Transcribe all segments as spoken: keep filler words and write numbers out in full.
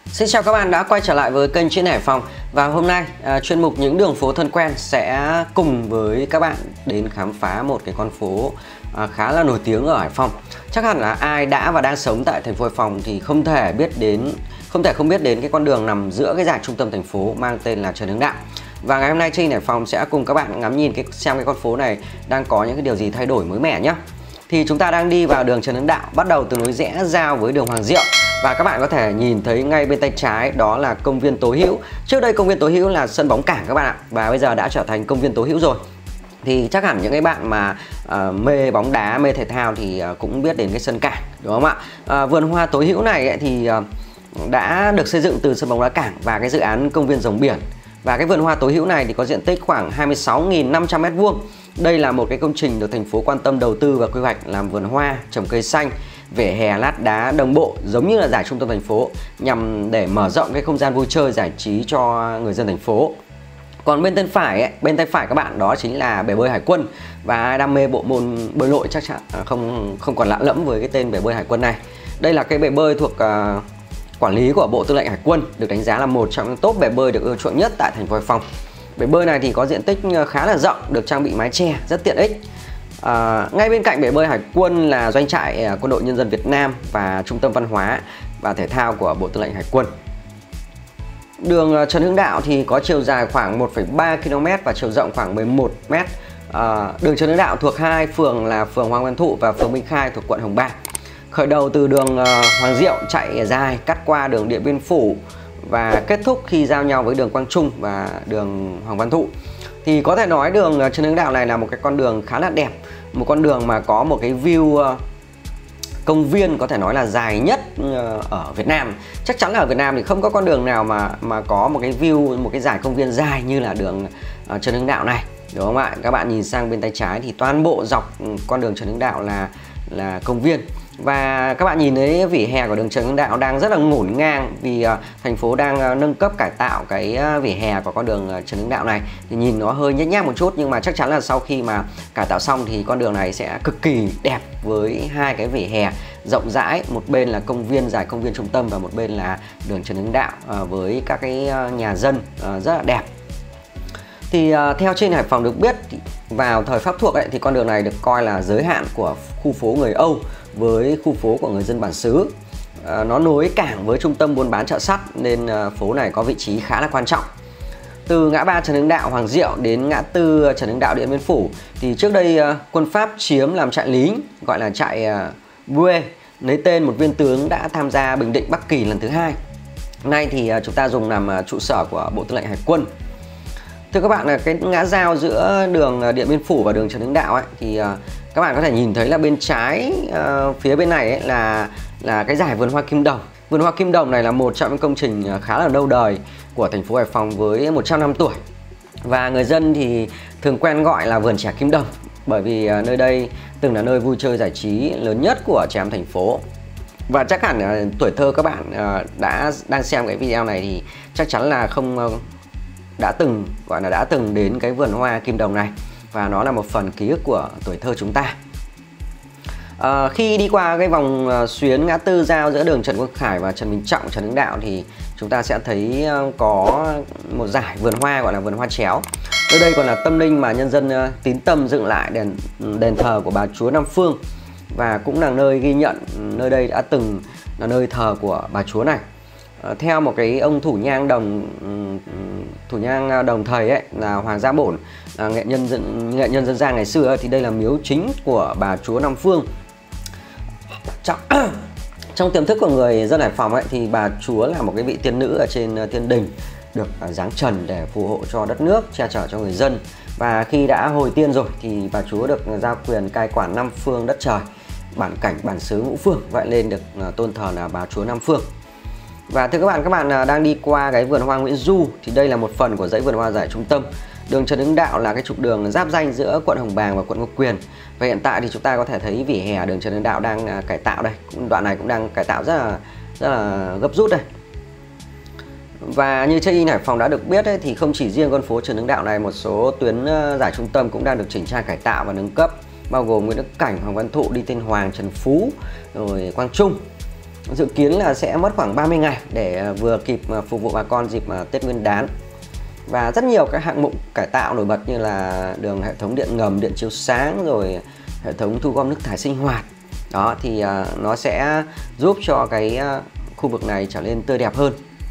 Xin chào các bạn đã quay trở lại với kênh Chuyện Hải Phòng. Và hôm nay à, chuyên mục những đường phố thân quen sẽ cùng với các bạn đến khám phá một cái con phố à, khá là nổi tiếng ở Hải Phòng. Chắc hẳn là ai đã và đang sống tại thành phố Hải Phòng thì không thể biết đến không thể không biết đến cái con đường nằm giữa cái dải trung tâm thành phố mang tên là Trần Hưng Đạo. Và ngày hôm nay trên Hải Phòng sẽ cùng các bạn ngắm nhìn cái xem cái con phố này đang có những cái điều gì thay đổi mới mẻ nhé. Thì chúng ta đang đi vào đường Trần Hưng Đạo, bắt đầu từ nối rẽ giao với đường Hoàng Diệu. Và các bạn có thể nhìn thấy ngay bên tay trái đó là công viên Tố Hữu. Trước đây công viên Tố Hữu là sân bóng cảng các bạn ạ, và bây giờ đã trở thành công viên Tố Hữu rồi. Thì chắc hẳn những cái bạn mà uh, mê bóng đá, mê thể thao thì uh, cũng biết đến cái sân cảng, đúng không ạ? Uh, vườn hoa Tố Hữu này ấy, thì uh, đã được xây dựng từ sân bóng đá cảng và cái dự án công viên rồng biển. Và cái vườn hoa Tố Hữu này thì có diện tích khoảng hai mươi sáu nghìn năm trăm mét vuông. Đây là một cái công trình được thành phố quan tâm đầu tư và quy hoạch làm vườn hoa, trồng cây xanh, vỉa hè lát đá đồng bộ giống như là dải trung tâm thành phố, nhằm để mở rộng cái không gian vui chơi giải trí cho người dân thành phố. Còn bên tay phải ấy, bên tay phải các bạn đó chính là bể bơi Hải Quân, và ai đam mê bộ môn bơi lội chắc chắn không không còn lạ lẫm với cái tên bể bơi Hải Quân này. Đây là cái bể bơi thuộc uh, quản lý của Bộ Tư lệnh Hải Quân, được đánh giá là một trong những top bể bơi được ưa chuộng nhất tại thành phố Hải Phòng. Bể bơi này thì có diện tích khá là rộng, được trang bị mái che rất tiện ích. À, ngay bên cạnh bể bơi Hải Quân là doanh trại Quân đội Nhân dân Việt Nam và Trung tâm Văn hóa và Thể thao của Bộ Tư lệnh Hải Quân. Đường Trần Hưng Đạo thì có chiều dài khoảng một phẩy ba ki lô mét và chiều rộng khoảng mười một mét. À, đường Trần Hưng Đạo thuộc hai phường là phường Hoàng Văn Thụ và phường Minh Khai thuộc quận Hồng Bàng. Khởi đầu từ đường Hoàng Diệu chạy dài cắt qua đường Điện Biên Phủ và kết thúc khi giao nhau với đường Quang Trung và đường Hoàng Văn Thụ. Thì có thể nói đường Trần Hưng Đạo này là một cái con đường khá là đẹp, một con đường mà có một cái view công viên có thể nói là dài nhất ở Việt Nam. Chắc chắn là ở Việt Nam thì không có con đường nào mà mà có một cái view, một cái dải công viên dài như là đường Trần Hưng Đạo này, đúng không ạ? Các bạn nhìn sang bên tay trái thì toàn bộ dọc con đường Trần Hưng Đạo là là công viên. Và các bạn nhìn thấy vỉa hè của đường Trần Hưng Đạo đang rất là ngổn ngang vì uh, thành phố đang uh, nâng cấp cải tạo cái uh, vỉa hè của con đường uh, Trần Hưng Đạo này. Thì nhìn nó hơi nhếch nhác một chút, nhưng mà chắc chắn là sau khi mà cải tạo xong thì con đường này sẽ cực kỳ đẹp với hai cái vỉa hè rộng rãi. Một bên là công viên dài công viên trung tâm và một bên là đường Trần Hưng Đạo uh, với các cái uh, nhà dân uh, rất là đẹp. Thì uh, theo trên Hải Phòng được biết thì vào thời Pháp thuộc ấy, thì con đường này được coi là giới hạn của khu phố người Âu với khu phố của người dân bản xứ. À, nó nối cảng với trung tâm buôn bán chợ sắt nên à, phố này có vị trí khá là quan trọng. Từ ngã ba Trần Hưng Đạo Hoàng Diệu đến ngã tư Trần Hưng Đạo Điện Biên Phủ thì trước đây à, quân Pháp chiếm làm trại lính, gọi là trại à, Bue, lấy tên một viên tướng đã tham gia bình định Bắc Kỳ lần thứ hai. Nay thì à, chúng ta dùng làm à, trụ sở của Bộ Tư lệnh Hải Quân. Thưa các bạn, là cái ngã giao giữa đường Điện Biên Phủ và đường Trần Hưng Đạo ấy, thì uh, các bạn có thể nhìn thấy là bên trái uh, phía bên này ấy, là là cái dải vườn hoa Kim Đồng. Vườn hoa Kim Đồng này là một trong những công trình khá là lâu đời của thành phố Hải Phòng với một trăm năm tuổi. Và người dân thì thường quen gọi là vườn trẻ Kim Đồng, bởi vì uh, nơi đây từng là nơi vui chơi giải trí lớn nhất của trẻ em thành phố. Và chắc hẳn uh, tuổi thơ các bạn uh, đã đang xem cái video này thì chắc chắn là không uh, đã từng gọi là đã từng đến cái vườn hoa Kim Đồng này, và nó là một phần ký ức của tuổi thơ chúng ta. À, khi đi qua cái vòng uh, xuyến ngã tư giao giữa đường Trần Quang Khải và Trần Bình Trọng, Trần Hưng Đạo thì chúng ta sẽ thấy uh, có một dải vườn hoa gọi là vườn hoa chéo. Nơi đây còn là tâm linh mà nhân dân uh, tín tâm dựng lại đền đền thờ của bà chúa Nam Phương, và cũng là nơi ghi nhận nơi đây đã từng là nơi thờ của bà chúa này. Theo một cái ông thủ nhang đồng thủ nhang đồng thầy ấy là Hoàng Gia Bổn, là nghệ nhân dân nghệ nhân dân gian ngày xưa ấy, thì đây là miếu chính của bà chúa Nam Phương. Trong, trong tiềm thức của người dân Hải Phòng ấy, thì bà chúa là một cái vị tiên nữ ở trên thiên đình, được giáng trần để phù hộ cho đất nước, che chở cho người dân. Và khi đã hồi tiên rồi thì bà chúa được giao quyền cai quản năm phương đất trời, bản cảnh bản xứ ngũ phương, vậy nên được tôn thờ là bà chúa Nam Phương. Và thưa các bạn, các bạn đang đi qua cái vườn hoa Nguyễn Du thì đây là một phần của dãy vườn hoa dải trung tâm. Đường Trần Hưng Đạo là cái trục đường giáp ranh giữa quận Hồng Bàng và quận Ngô Quyền. Và hiện tại thì chúng ta có thể thấy vỉa hè đường Trần Hưng Đạo đang cải tạo đây. Đoạn này cũng đang cải tạo rất là rất là gấp rút đây. Và như trên Hải Phòng đã được biết ấy, thì không chỉ riêng con phố Trần Hưng Đạo này, một số tuyến dải trung tâm cũng đang được chỉnh trang cải tạo và nâng cấp, bao gồm Nguyễn Đức Cảnh, Hoàng Văn Thụ, Đi Tiên Hoàng, Trần Phú, rồi Quang Trung. Dự kiến là sẽ mất khoảng ba mươi ngày để vừa kịp phục vụ bà con dịp Tết Nguyên đán. Và rất nhiều các hạng mục cải tạo nổi bật như là đường hệ thống điện ngầm, điện chiếu sáng, rồi hệ thống thu gom nước thải sinh hoạt. Đó thì nó sẽ giúp cho cái khu vực này trở nên tươi đẹp hơn.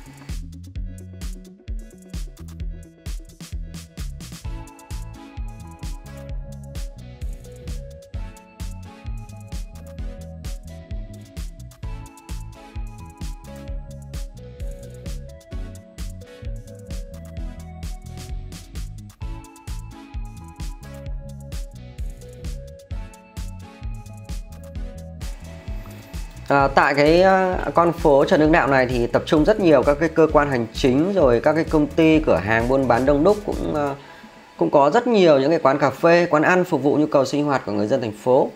À, tại cái uh, con phố Trần Hưng Đạo này thì tập trung rất nhiều các cái cơ quan hành chính, rồi các cái công ty, cửa hàng buôn bán đông đúc, cũng uh, cũng có rất nhiều những cái quán cà phê, quán ăn phục vụ nhu cầu sinh hoạt của người dân thành phố.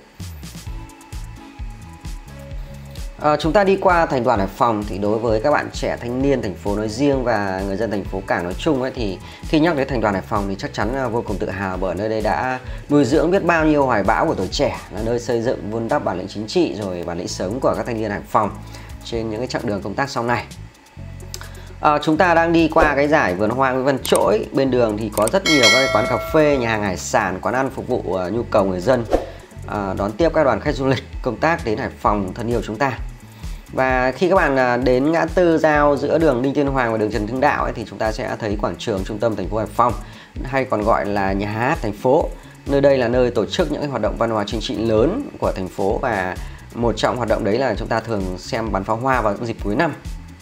À, chúng ta đi qua thành đoàn Hải Phòng thì đối với các bạn trẻ thanh niên thành phố nói riêng và người dân thành phố Cảng nói chung ấy, thì khi nhắc đến thành đoàn Hải Phòng thì chắc chắn là vô cùng tự hào, bởi nơi đây đã nuôi dưỡng biết bao nhiêu hoài bão của tuổi trẻ, là nơi xây dựng vun đắp bản lĩnh chính trị rồi bản lĩnh sống của các thanh niên Hải Phòng trên những cái chặng đường công tác sau này. À, chúng ta đang đi qua cái giải vườn hoa Nguyễn Văn Trỗi, bên đường thì có rất nhiều các cái quán cà phê, nhà hàng hải sản, quán ăn phục vụ uh, nhu cầu người dân uh, đón tiếp các đoàn khách du lịch công tác đến Hải Phòng thân yêu chúng ta. Và khi các bạn đến ngã tư giao giữa đường Đinh Tiên Hoàng và đường Trần Hưng Đạo ấy, thì chúng ta sẽ thấy quảng trường trung tâm thành phố Hải Phòng, hay còn gọi là nhà hát thành phố. Nơi đây là nơi tổ chức những hoạt động văn hóa chính trị lớn của thành phố, và một trong hoạt động đấy là chúng ta thường xem bắn pháo hoa vào dịp cuối năm.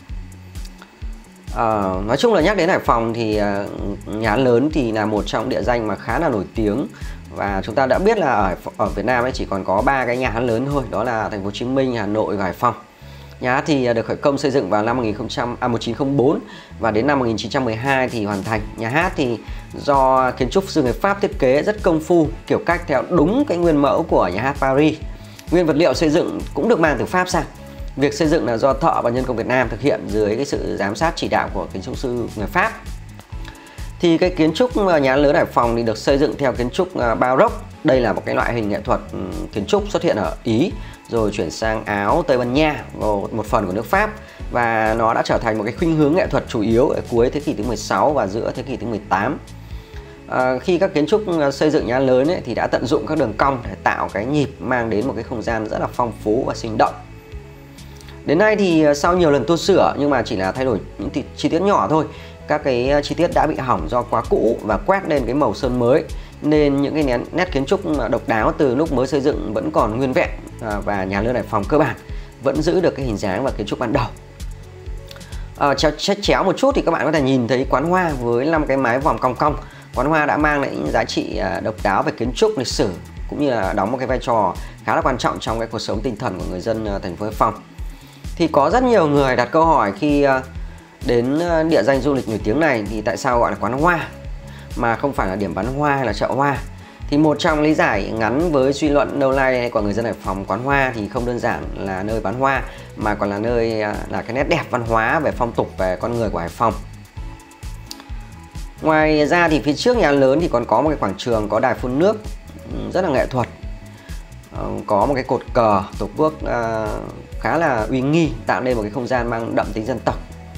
À, nói chung là nhắc đến Hải Phòng thì nhà hát lớn thì là một trong địa danh mà khá là nổi tiếng, và chúng ta đã biết là ở, ở Việt Nam ấy chỉ còn có ba cái nhà hát lớn thôi, đó là thành phố Hồ Chí Minh, Hà Nội và Hải Phòng. Nhà hát thì được khởi công xây dựng vào năm một nghìn chín trăm linh bốn và đến năm một nghìn chín trăm mười hai thì hoàn thành. Nhà hát thì do kiến trúc sư người Pháp thiết kế rất công phu, kiểu cách theo đúng cái nguyên mẫu của nhà hát Paris. Nguyên vật liệu xây dựng cũng được mang từ Pháp sang. Việc xây dựng là do thợ và nhân công Việt Nam thực hiện dưới cái sự giám sát chỉ đạo của kiến trúc sư người Pháp. Thì cái kiến trúc nhà hát lớn Hải Phòng thì được xây dựng theo kiến trúc Baroque. Đây là một cái loại hình nghệ thuật kiến trúc xuất hiện ở Ý, rồi chuyển sang Áo, Tây Ban Nha, một phần của nước Pháp, và nó đã trở thành một cái khuynh hướng nghệ thuật chủ yếu ở cuối thế kỷ thứ mười sáu và giữa thế kỷ thứ mười tám. À, khi các kiến trúc xây dựng nhà hát lớn ấy, thì đã tận dụng các đường cong để tạo cái nhịp, mang đến một cái không gian rất là phong phú và sinh động. Đến nay thì sau nhiều lần tu sửa nhưng mà chỉ là thay đổi những chi tiết nhỏ thôi, các cái chi tiết đã bị hỏng do quá cũ và quét lên cái màu sơn mới, nên những cái nét kiến trúc độc đáo từ lúc mới xây dựng vẫn còn nguyên vẹn, và nhà hát lớn Hải Phòng cơ bản vẫn giữ được cái hình dáng và kiến trúc ban đầu. À, chéo, chéo một chút thì các bạn có thể nhìn thấy quán hoa với năm cái mái vòm cong cong. Quán hoa đã mang lại những giá trị độc đáo về kiến trúc, lịch sử, cũng như là đóng một cái vai trò khá là quan trọng trong cái cuộc sống tinh thần của người dân thành phố Hải Phòng. Thì có rất nhiều người đặt câu hỏi khi đến địa danh du lịch nổi tiếng này thì tại sao gọi là quán hoa mà không phải là điểm bán hoa hay là chợ hoa. Thì một trong lý giải ngắn với suy luận lâu nay của người dân Hải Phòng, quán hoa thì không đơn giản là nơi bán hoa mà còn là nơi là cái nét đẹp văn hóa về phong tục, về con người của Hải Phòng. Ngoài ra thì phía trước nhà hát lớn thì còn có một cái quảng trường có đài phun nước rất là nghệ thuật, có một cái cột cờ Tổ quốc khá là uy nghi, tạo nên một cái không gian mang đậm tính dân tộc.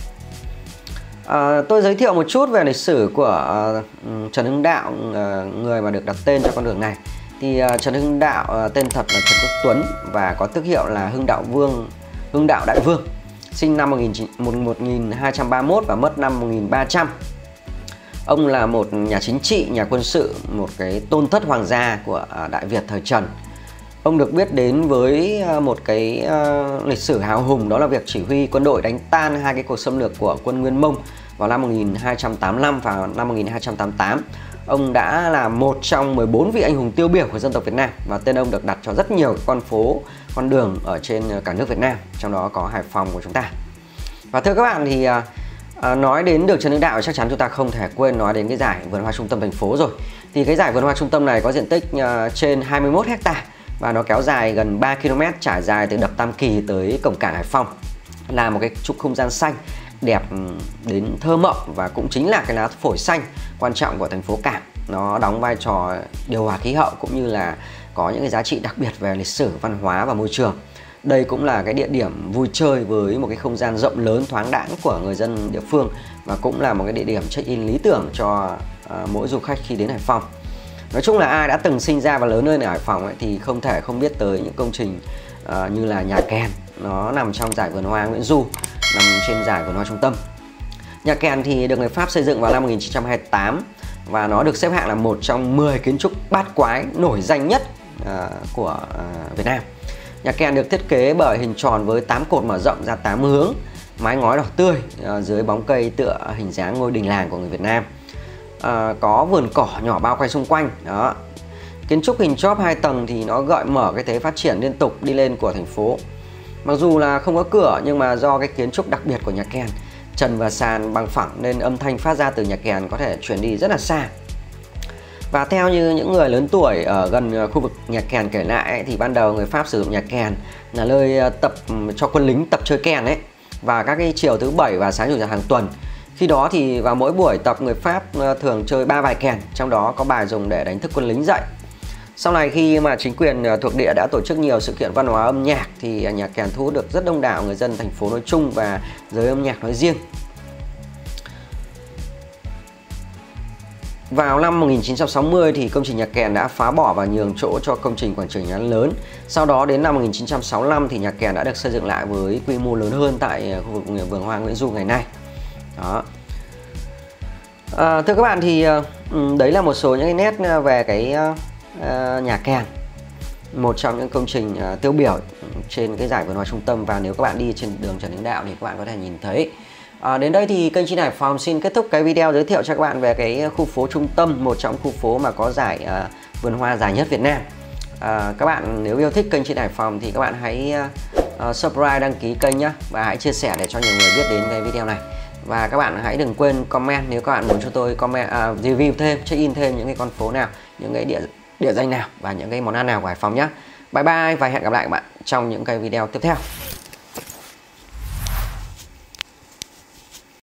À, tôi giới thiệu một chút về lịch sử của uh, Trần Hưng Đạo, uh, người mà được đặt tên cho con đường này. Thì uh, Trần Hưng Đạo uh, tên thật là Trần Quốc Tuấn và có tước hiệu là Hưng Đạo Vương, Hưng Đạo Đại Vương, sinh năm một nghìn hai trăm ba mươi mốt và mất năm một nghìn ba trăm. Ông là một nhà chính trị, nhà quân sự, một cái tôn thất hoàng gia của uh, Đại Việt thời Trần. Ông được biết đến với một cái uh, lịch sử hào hùng, đó là việc chỉ huy quân đội đánh tan hai cái cuộc xâm lược của quân Nguyên Mông vào năm một nghìn hai trăm tám mươi lăm và năm một nghìn hai trăm tám mươi tám. Ông đã là một trong mười bốn vị anh hùng tiêu biểu của dân tộc Việt Nam, và tên ông được đặt cho rất nhiều con phố, con đường ở trên cả nước Việt Nam, trong đó có Hải Phòng của chúng ta. Và thưa các bạn, thì uh, nói đến đường Trần Hưng Đạo chắc chắn chúng ta không thể quên nói đến cái giải vườn hoa trung tâm thành phố rồi. Thì cái giải vườn hoa trung tâm này có diện tích uh, trên hai mươi mốt héc ta và nó kéo dài gần ba ki lô mét, trải dài từ đập Tam Kỳ tới cổng cảng Hải Phòng, là một cái trục không gian xanh đẹp đến thơ mộng, và cũng chính là cái lá phổi xanh quan trọng của thành phố Cảng. Nó đóng vai trò điều hòa khí hậu cũng như là có những cái giá trị đặc biệt về lịch sử, văn hóa và môi trường. Đây cũng là cái địa điểm vui chơi với một cái không gian rộng lớn thoáng đãng của người dân địa phương, và cũng là một cái địa điểm check-in lý tưởng cho uh, mỗi du khách khi đến Hải Phòng. Nói chung là ai đã từng sinh ra và lớn lên ở Hải Phòng ấy, thì không thể không biết tới những công trình uh, như là nhà kèn. Nó nằm trong giải vườn hoa Nguyễn Du, nằm trên giải vườn hoa Trung Tâm. Nhà kèn thì được người Pháp xây dựng vào năm một nghìn chín trăm hai mươi tám và nó được xếp hạng là một trong mười kiến trúc bát quái nổi danh nhất uh, của uh, Việt Nam. Nhà kèn được thiết kế bởi hình tròn với tám cột mở rộng ra tám hướng, mái ngói đỏ tươi uh, dưới bóng cây tựa hình dáng ngôi đình làng của người Việt Nam. Uh, có vườn cỏ nhỏ bao quanh xung quanh. Đó. Kiến trúc hình chóp hai tầng thì nó gợi mở cái thế phát triển liên tục đi lên của thành phố. Mặc dù là không có cửa, nhưng mà do cái kiến trúc đặc biệt của nhà kèn, trần và sàn bằng phẳng nên âm thanh phát ra từ nhà kèn có thể truyền đi rất là xa. Và theo như những người lớn tuổi ở gần khu vực nhà kèn kể lại ấy, thì ban đầu người Pháp sử dụng nhà kèn là nơi tập cho quân lính tập chơi kèn ấy, và các cái chiều thứ bảy và sáng chủ nhật hàng tuần. Khi đó thì vào mỗi buổi tập người Pháp thường chơi ba bài kèn, trong đó có bài dùng để đánh thức quân lính dậy. Sau này khi mà chính quyền thuộc địa đã tổ chức nhiều sự kiện văn hóa âm nhạc thì nhạc kèn thu hút được rất đông đảo người dân thành phố nói chung và giới âm nhạc nói riêng. Vào năm một nghìn chín trăm sáu mươi thì công trình nhạc kèn đã phá bỏ và nhường chỗ cho công trình quảng trường Nhà lớn. Sau đó đến năm một nghìn chín trăm sáu mươi lăm thì nhạc kèn đã được xây dựng lại với quy mô lớn hơn tại khu vực vườn hoa Nguyễn Du ngày nay. Đó. À, thưa các bạn, thì đấy là một số những cái nét về cái uh, nhà kèn, một trong những công trình uh, tiêu biểu trên cái giải vườn hoa Trung Tâm, và nếu các bạn đi trên đường Trần Hưng Đạo thì các bạn có thể nhìn thấy. À, đến đây thì kênh Chín Hải Phòng xin kết thúc cái video giới thiệu cho các bạn về cái khu phố Trung Tâm, một trong khu phố mà có giải uh, vườn hoa dài nhất Việt Nam. À, các bạn nếu yêu thích kênh Chín Hải Phòng thì các bạn hãy uh, subscribe, đăng ký kênh nhé, và hãy chia sẻ để cho nhiều người biết đến cái video này. Và các bạn hãy đừng quên comment nếu các bạn muốn cho tôi comment uh, review thêm, check in thêm những cái con phố nào, những cái địa địa danh nào và những cái món ăn nào của Hải Phòng nhé. Bye bye và hẹn gặp lại các bạn trong những cái video tiếp theo.